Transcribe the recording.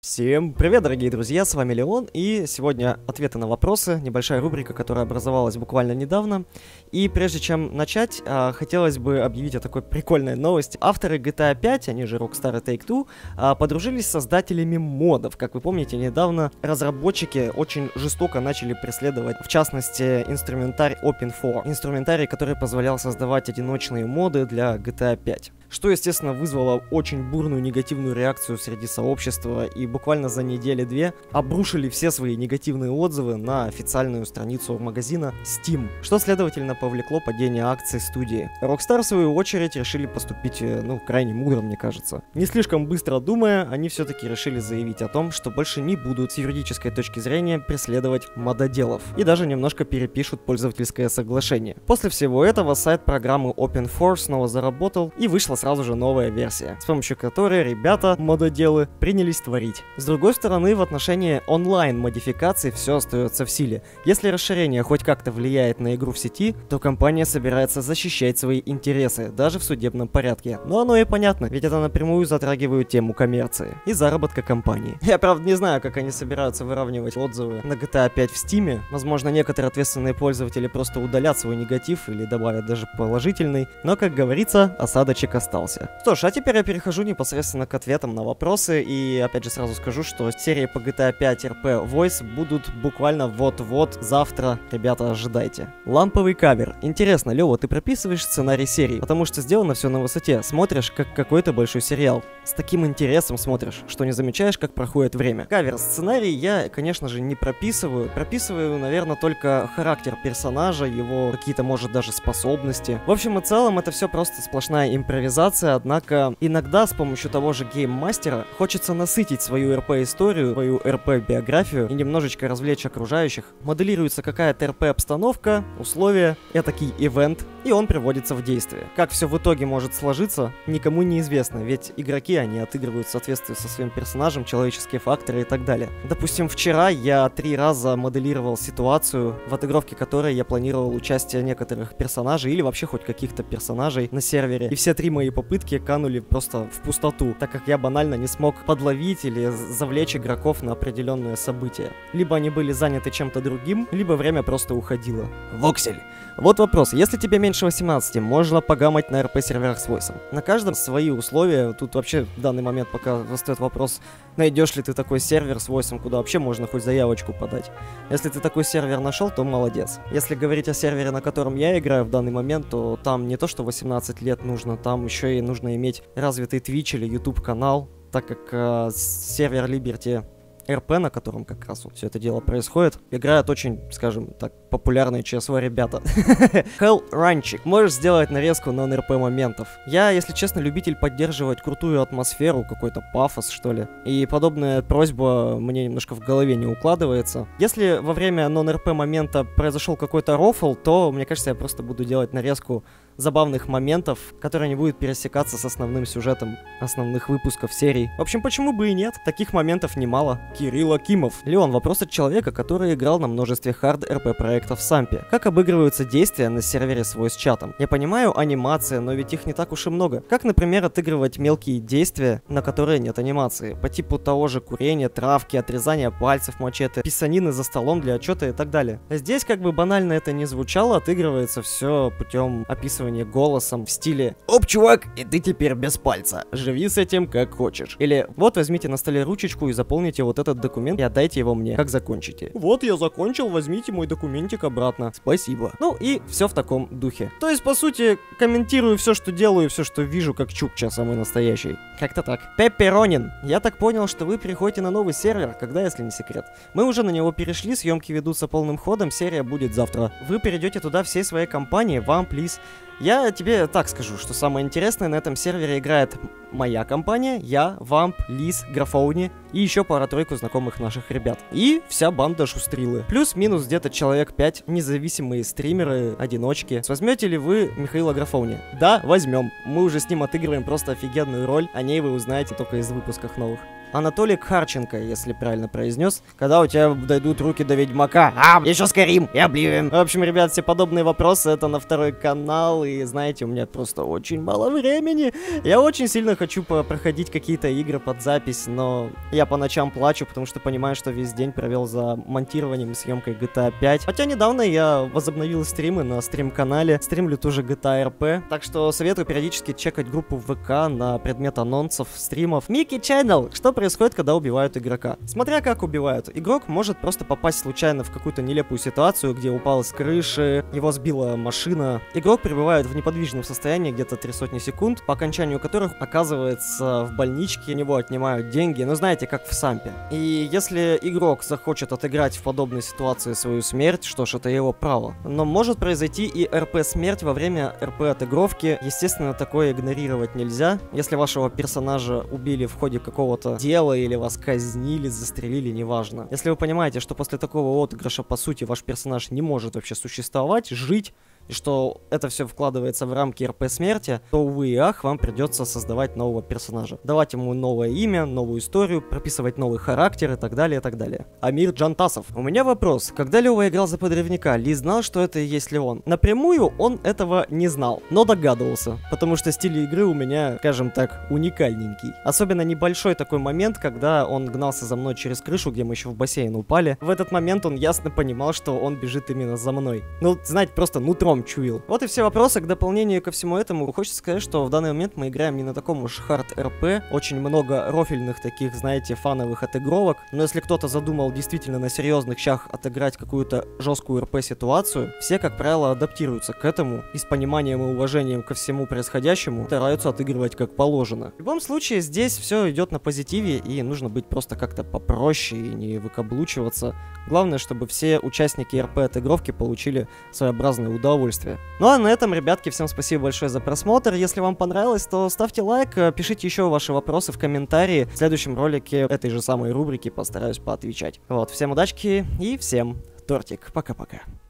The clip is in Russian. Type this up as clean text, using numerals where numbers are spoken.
Всем привет, дорогие друзья, с вами Леон, и сегодня ответы на вопросы, небольшая рубрика, которая образовалась буквально недавно. И прежде чем начать, хотелось бы объявить о такой прикольной новости. Авторы GTA 5, они же Rockstar и Take-Two, подружились с создателями модов. Как вы помните, недавно разработчики очень жестоко начали преследовать, в частности, инструментарий Open4. Инструментарий, который позволял создавать одиночные моды для GTA 5. Что, естественно, вызвало очень бурную негативную реакцию среди сообщества, и буквально за неделю-две обрушили все свои негативные отзывы на официальную страницу магазина Steam, что, следовательно, повлекло падение акций студии. Rockstar, в свою очередь, решили поступить, крайне мудро, мне кажется. Не слишком быстро думая, они все-таки решили заявить о том, что больше не будут с юридической точки зрения преследовать мододелов, и даже немножко перепишут пользовательское соглашение. После всего этого сайт программы Open4 снова заработал, и вышла сразу же новая версия, с помощью которой ребята, мододелы, принялись творить. С другой стороны, в отношении онлайн-модификаций все остается в силе. Если расширение хоть как-то влияет на игру в сети, то компания собирается защищать свои интересы, даже в судебном порядке. Но оно и понятно, ведь это напрямую затрагивает тему коммерции и заработка компании. Я, правда, не знаю, как они собираются выравнивать отзывы на GTA 5 в Steam. Возможно, некоторые ответственные пользователи просто удалят свой негатив или добавят даже положительный. Но, как говорится, осадочек остался. Что ж, а теперь я перехожу непосредственно к ответам на вопросы, и опять же сразу скажу, что серии по GTA 5 RP Voice будут буквально вот-вот завтра, ребята, ожидайте. Ламповый кавер. Интересно, Лёва, ты прописываешь сценарий серии? Потому что сделано все на высоте. Смотришь, как какой-то большой сериал. С таким интересом смотришь, что не замечаешь, как проходит время. Кавер сценарий я, конечно же, не прописываю. Прописываю, наверное, только характер персонажа, его какие-то, может, даже способности. В общем и целом, это все просто сплошная импровизация, однако иногда с помощью того же гейммастера хочется насытить свою РП-историю, свою РП-биографию и немножечко развлечь окружающих. Моделируется какая-то РП-обстановка, условия, этакий ивент, и он приводится в действие. Как все в итоге может сложиться, никому не известно, ведь игроки, они отыгрывают в соответствии со своим персонажем, человеческие факторы и так далее. Допустим, вчера я 3 раза моделировал ситуацию, в отыгровке которой я планировал участие некоторых персонажей или вообще хоть каких-то персонажей на сервере, и все 3 мои попытки канули просто в пустоту, так как я банально не смог подловить или завлечь игроков на определенное событие. Либо они были заняты чем-то другим, либо время просто уходило. Воксель. Вот вопрос. Если тебе меньше 18, можно погамать на РП-серверах с войсом. На каждом свои условия. Тут вообще в данный момент пока восстает вопрос, найдешь ли ты такой сервер с войсом, куда вообще можно хоть заявочку подать. Если ты такой сервер нашел, то молодец. Если говорить о сервере, на котором я играю в данный момент, то там не то что 18 лет нужно, там еще и нужно иметь развитый Twitch или YouTube канал, так как сервер Liberty РП, на котором как раз вот все это дело происходит, играют очень, скажем так, популярные ЧСВ ребята. Hell Ranchik. Можешь сделать нарезку на НРП моментов. Я, если честно, любитель поддерживать крутую атмосферу, какой-то пафос, что ли. И подобная просьба мне немножко в голове не укладывается. Если во время нон-РП момента произошел какой-то рофл, то, мне кажется, я просто буду делать нарезку забавных моментов, которые не будут пересекаться с основным сюжетом основных выпусков серий. В общем, почему бы и нет? Таких моментов немало. Кирилл Акимов. Леон, вопрос от человека, который играл на множестве хард-РП-проектов в Сампе. Как обыгрываются действия на сервере с voice-чатом? Я понимаю анимация, но ведь их не так уж и много. Как, например, отыгрывать мелкие действия, на которые нет анимации? По типу того же курения, травки, отрезания пальцев, мачете, писанины за столом для отчета и так далее. Здесь, как бы банально это не звучало, отыгрывается все путем описывания голосом в стиле «Оп, чувак, и ты теперь без пальца. Живи с этим как хочешь». Или «Вот возьмите на столе ручечку и заполните вот этот документ и отдайте его мне, как закончите». «Вот я закончил, возьмите мой документик обратно». «Спасибо». Ну и все в таком духе. То есть, по сути, комментирую все, что делаю, все, что вижу, как Чукча самый настоящий. Как-то так. Пепперонин. Я так понял, что вы переходите на новый сервер, когда, если не секрет. Мы уже на него перешли, съемки ведутся полным ходом, серия будет завтра. Вы перейдете туда всей своей компанией, вам, плиз. Я тебе так скажу, что самое интересное, на этом сервере играет моя компания, я, Вамп, Лиз, Графоуни и еще пара-тройку знакомых наших ребят. И вся банда шустрилы. Плюс-минус где-то человек 5 независимые стримеры, одиночки. Возьмете ли вы Михаила Графоуни? Да, возьмем. Мы уже с ним отыгрываем просто офигенную роль, о ней вы узнаете только из выпусков новых. Анатолий Харченко, если правильно произнес. Когда у тебя дойдут руки до Ведьмака? А, еще Скайрим и Обливион. В общем, ребят, все подобные вопросы это на второй канал. И знаете, у меня просто очень мало времени. Я очень сильно хочу проходить какие-то игры под запись, но я по ночам плачу, потому что понимаю, что весь день провел за монтированием и съемкой GTA 5. Хотя недавно я возобновил стримы на стрим-канале. Стримлю тоже GTA RP. Так что советую периодически чекать группу в ВК на предмет анонсов, стримов. Микки Channel. Что происходит, когда убивают игрока? Смотря как убивают. Игрок может просто попасть случайно в какую-то нелепую ситуацию, где упал с крыши, его сбила машина. Игрок пребывает в неподвижном состоянии где-то 300 секунд, по окончанию которых оказывается в больничке, у него отнимают деньги, ну знаете, как в Сампе. И если игрок захочет отыграть в подобной ситуации свою смерть, что ж, это его право. Но может произойти и РП-смерть во время РП-отыгровки. Естественно, такое игнорировать нельзя. Если вашего персонажа убили в ходе какого-то дела или вас казнили, застрелили, неважно. Если вы понимаете, что после такого отыгрыша, по сути, ваш персонаж не может вообще существовать, жить, и что это все вкладывается в рамки РП смерти, то, увы и ах, вам придется создавать нового персонажа. Давать ему новое имя, новую историю, прописывать новый характер и так далее, и так далее. Амир Джантасов. У меня вопрос. Когда Лёва играл за подрывника, Ли знал, что это и есть Леон? Напрямую он этого не знал, но догадывался, потому что стиль игры у меня, скажем так, уникальненький. Особенно небольшой такой момент, когда он гнался за мной через крышу, где мы еще в бассейн упали. В этот момент он ясно понимал, что он бежит именно за мной. Ну, знаете, просто нутром чуял. Вот и все вопросы. К дополнению ко всему этому хочется сказать, что в данный момент мы играем не на таком уж хард РП. Очень много рофельных таких, знаете, фановых отыгровок. Но если кто-то задумал действительно на серьезных щах отыграть какую-то жесткую РП ситуацию, все, как правило, адаптируются к этому и с пониманием и уважением ко всему происходящему стараются отыгрывать как положено. В любом случае, здесь все идет на позитиве, и нужно быть просто как-то попроще и не выкаблучиваться. Главное, чтобы все участники РП отыгровки получили своеобразное удовольствие. Ну а на этом, ребятки, всем спасибо большое за просмотр. Если вам понравилось, то ставьте лайк, пишите еще ваши вопросы в комментарии. В следующем ролике этой же самой рубрики постараюсь поотвечать. Вот, всем удачки и всем тортик. Пока-пока.